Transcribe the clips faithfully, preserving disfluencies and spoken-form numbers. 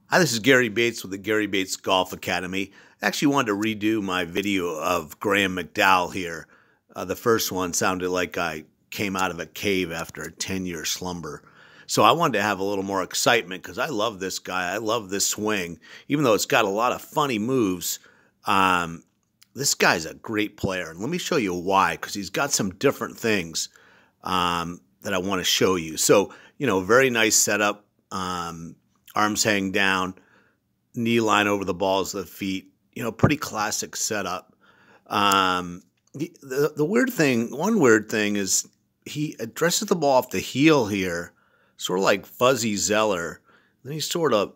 Hi, this is Gary Bates with the Gary Bates Golf Academy. I actually wanted to redo my video of Graeme McDowell here. Uh, the first one sounded like I came out of a cave after a ten-year slumber. So I wanted to have a little more excitement because I love this guy. I love this swing. Even though it's got a lot of funny moves, um, this guy's a great player. And let me show you why, because he's got some different things um, that I want to show you. So, you know, very nice setup. Um, Arms hang down, knee line over the balls of the feet. You know, pretty classic setup. Um, the, the, the weird thing, one weird thing is he addresses the ball off the heel here, sort of like Fuzzy Zeller. Then he sort of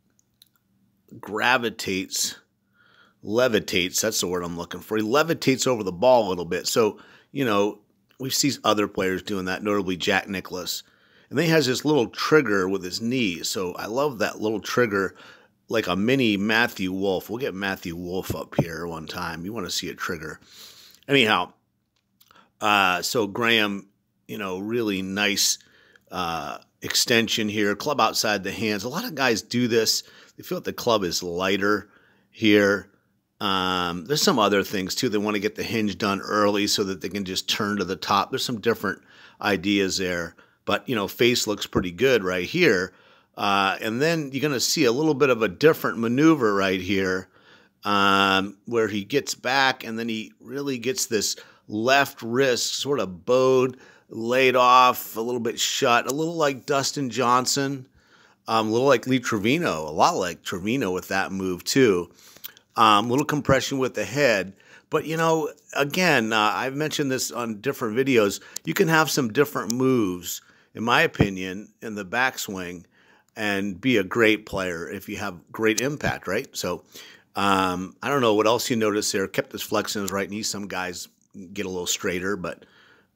gravitates, levitates, that's the word I'm looking for. He levitates over the ball a little bit. So, you know, we see other players doing that, notably Jack Nicklaus. And then he has this little trigger with his knees. So I love that little trigger, like a mini Matthew Wolf. We'll get Matthew Wolf up here one time. You want to see a trigger. Anyhow, uh, so Graeme, you know, really nice uh, extension here. Club outside the hands. A lot of guys do this. They feel that the club is lighter here. Um, there's some other things, too. They want to get the hinge done early so that they can just turn to the top. There's some different ideas there. But, you know, face looks pretty good right here. Uh, and then you're going to see a little bit of a different maneuver right here um, where he gets back and then he really gets this left wrist sort of bowed, laid off, a little bit shut, a little like Dustin Johnson, um, a little like Lee Trevino, a lot like Trevino with that move too. A um, little compression with the head. But, you know, again, uh, I've mentioned this on different videos. You can have some different moves, in my opinion, in the backswing and be a great player if you have great impact, right? So um, I don't know what else you notice there. Kept his flex in his right knee. Some guys get a little straighter, but,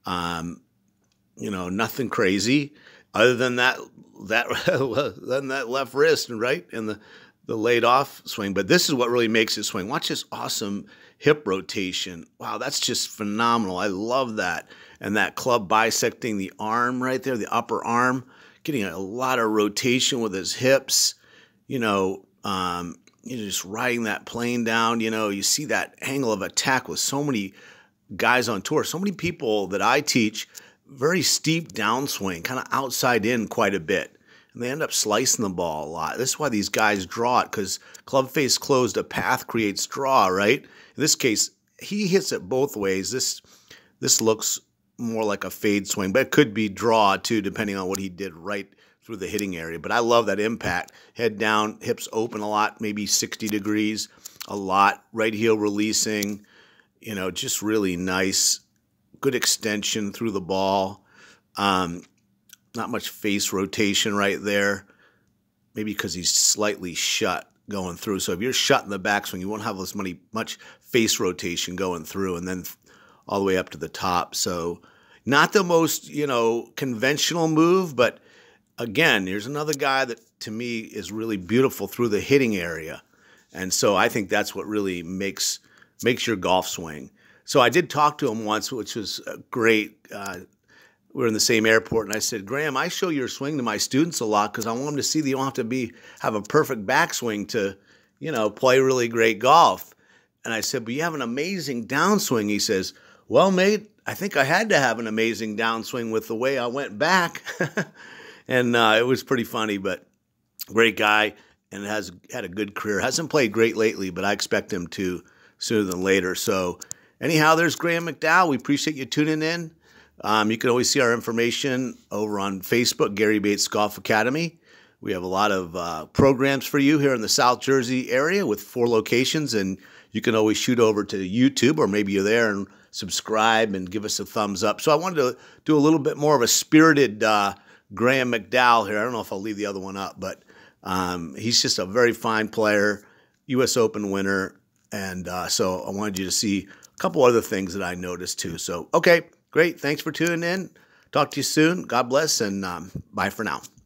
um, you know, nothing crazy other than that, that, than that left wrist, right, and the, the laid off swing. But this is what really makes it swing. Watch this awesome hip rotation. Wow, that's just phenomenal. I love that. And that club bisecting the arm right there, the upper arm, getting a lot of rotation with his hips, you know, um, you know, just riding that plane down. You know, you see that angle of attack with so many guys on tour, so many people that I teach, very steep downswing, kind of outside in quite a bit. And they end up slicing the ball a lot. This is why these guys draw it, because club face closed, a path creates draw, right? In this case, he hits it both ways. This this looks more like a fade swing, but it could be draw too, depending on what he did right through the hitting area. But I love that impact. Head down, hips open a lot, maybe sixty degrees, a lot. Right heel releasing, you know, just really nice. Good extension through the ball. Um, not much face rotation right there. Maybe because he's slightly shut going through. So if you're shut in the backswing, you won't have as many, much face rotation going through and then all the way up to the top. So not the most, you know, conventional move, but again, here's another guy that to me is really beautiful through the hitting area. And so I think that's what really makes makes your golf swing. So I did talk to him once, which was great. Uh, we were in the same airport, and I said, Graeme, I show your swing to my students a lot because I want them to see that you don't have to be have a perfect backswing to, you know, play really great golf. And I said, but you have an amazing downswing. He says, well, mate, I think I had to have an amazing downswing with the way I went back. and uh, it was pretty funny, but great guy and has had a good career. Hasn't played great lately, but I expect him to sooner than later. So anyhow, there's Graeme McDowell. We appreciate you tuning in. Um, you can always see our information over on Facebook, Gary Bates Golf Academy. We have a lot of uh, programs for you here in the South Jersey area with four locations, and you can always shoot over to YouTube, or maybe you're there and subscribe and give us a thumbs up. So I wanted to do a little bit more of a spirited uh, Graeme McDowell here. I don't know if I'll leave the other one up, but um, he's just a very fine player, U S Open winner, and uh, so I wanted you to see a couple other things that I noticed too. So, okay, great. Thanks for tuning in. Talk to you soon. God bless, and um, bye for now.